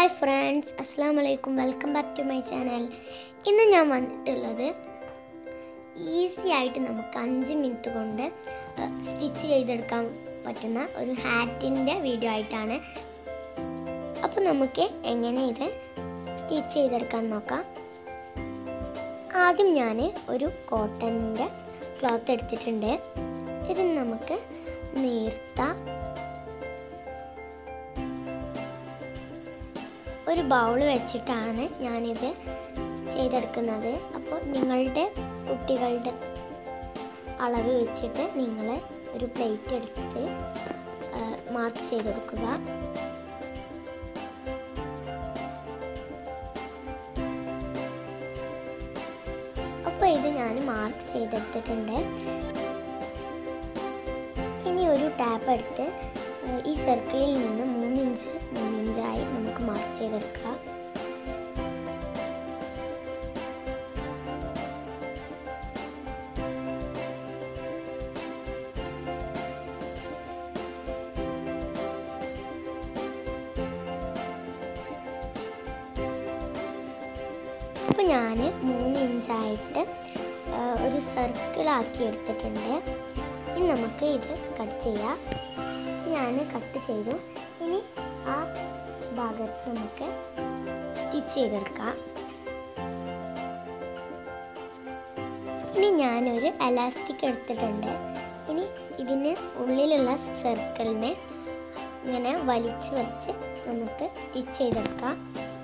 Hi friends, അസ്സലാമു അലൈക്കും. Welcome back to my channel. ഇന്ന് ഞാൻ വന്നിട്ടുള്ളത് ഈസി ആയിട്ട് നമുക്ക് 5 മിനിറ്റ് കൊണ്ട് സ്റ്റിച്ച് ചെയ്തെടുക്കാൻ പറ്റുന്ന ഒരു ഹാറ്റിൻ്റെ വീഡിയോ ആയിട്ടാണ്. അപ്പോൾ നമുക്ക് എങ്ങനെ ഇത് സ്റ്റിച്ച് ചെയ്തെടുക്കാൻ നോക്കാം. ആദ്യം ഞാൻ ഒരു കോട്ടൻ്റെ ക്ലോത്ത് എടുത്തിട്ടുണ്ട്. ഇതിന് നമുക്ക് നീർത്താം. ഒരു ബൗൾ വെച്ചിട്ടാണ് ഞാനിത് ചെയ്തെടുക്കുന്നത്. അപ്പോൾ നിങ്ങളുടെ കുട്ടികളുടെ അളവ് വെച്ചിട്ട് നിങ്ങൾ ഒരു പ്ലേറ്റ് എടുത്ത് മാർക്ക് ചെയ്ത് കൊടുക്കുക. അപ്പോൾ ഇത് ഞാൻ മാർക്ക് ചെയ്തെടുത്തിട്ടുണ്ട്. ഇനി ഒരു ടാപ്പ് എടുത്ത് ഈ സർക്കിളിൽ നിന്ന് 3 ഇഞ്ചായി നമുക്ക് മാർക്ക് ചെയ്തെടുക്കുക. അപ്പോൾ ഞാൻ 3 ഇഞ്ചായിട്ട് ഒരു സർക്കിളാക്കി എടുത്തിട്ടുണ്ട്. ഇനി നമുക്ക് ഇത് കട്ട് ചെയ്യാം. ഞാൻ കട്ട് ചെയ്തു. ഇനി ആ ഭാഗത്ത് നമുക്ക് സ്റ്റിച്ച് ചെയ്തെടുക്കാം. ഇനി ഞാനൊരു എലാസ്റ്റിക് എടുത്തിട്ടുണ്ട്. ഇനി ഇതിന് ഉള്ളിലുള്ള സർക്കിളിനെ ഇങ്ങനെ വലിച്ച് വലിച്ച് നമുക്ക് സ്റ്റിച്ച് ചെയ്തെടുക്കാം.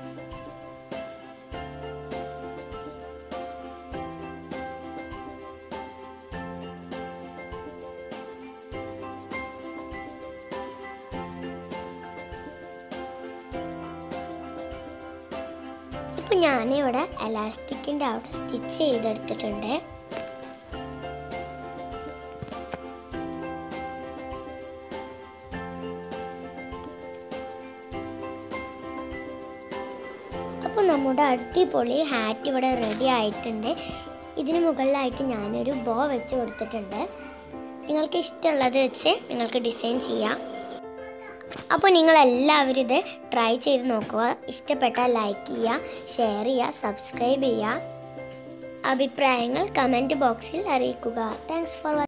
അപ്പോൾ ഞാനിവിടെ എലാസ്റ്റിക്കിൻ്റെ അവിടെ സ്റ്റിച്ച് ചെയ്തെടുത്തിട്ടുണ്ട്. അപ്പോൾ നമ്മുടെ അടിപൊളി ഹാറ്റ് ഇവിടെ റെഡി ആയിട്ടുണ്ട്. ഇതിന് മുകളിലായിട്ട് ഞാനൊരു ബോ വെച്ച് കൊടുത്തിട്ടുണ്ട്. നിങ്ങൾക്ക് ഇഷ്ടമുള്ളത് വെച്ച് നിങ്ങൾക്ക് ഡിസൈൻ ചെയ്യാം. അപ്പോൾ നിങ്ങളെല്ലാവരും ഇത് ട്രൈ ചെയ്ത് നോക്കുക. ഇഷ്ടപ്പെട്ടാൽ ലൈക്ക് ചെയ്യുക, ഷെയർ ചെയ്യുക, സബ്സ്ക്രൈബ് ചെയ്യുക. അഭിപ്രായങ്ങൾ കമൻറ്റ് ബോക്സിൽ അറിയിക്കുക. Thanks for watching.